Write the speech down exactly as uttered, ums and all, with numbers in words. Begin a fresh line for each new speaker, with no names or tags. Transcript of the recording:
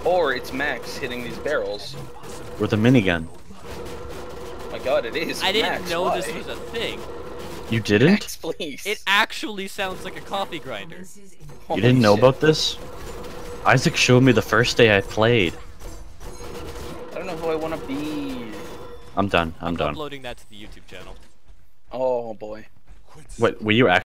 Or it's Max hitting these barrels.
With a minigun.
Oh my god, it is.
I didn't
Max,
know
why?
this was a thing.
You didn't?
Max, please.
It actually sounds like a coffee grinder.
Holy
You didn't know
shit.
about this? Isaac showed me the first day I played.
I don't know who I want to be.
I'm done. I'm,
I'm
done.
uploading that to the YouTube channel.
Oh boy.
What, were you actually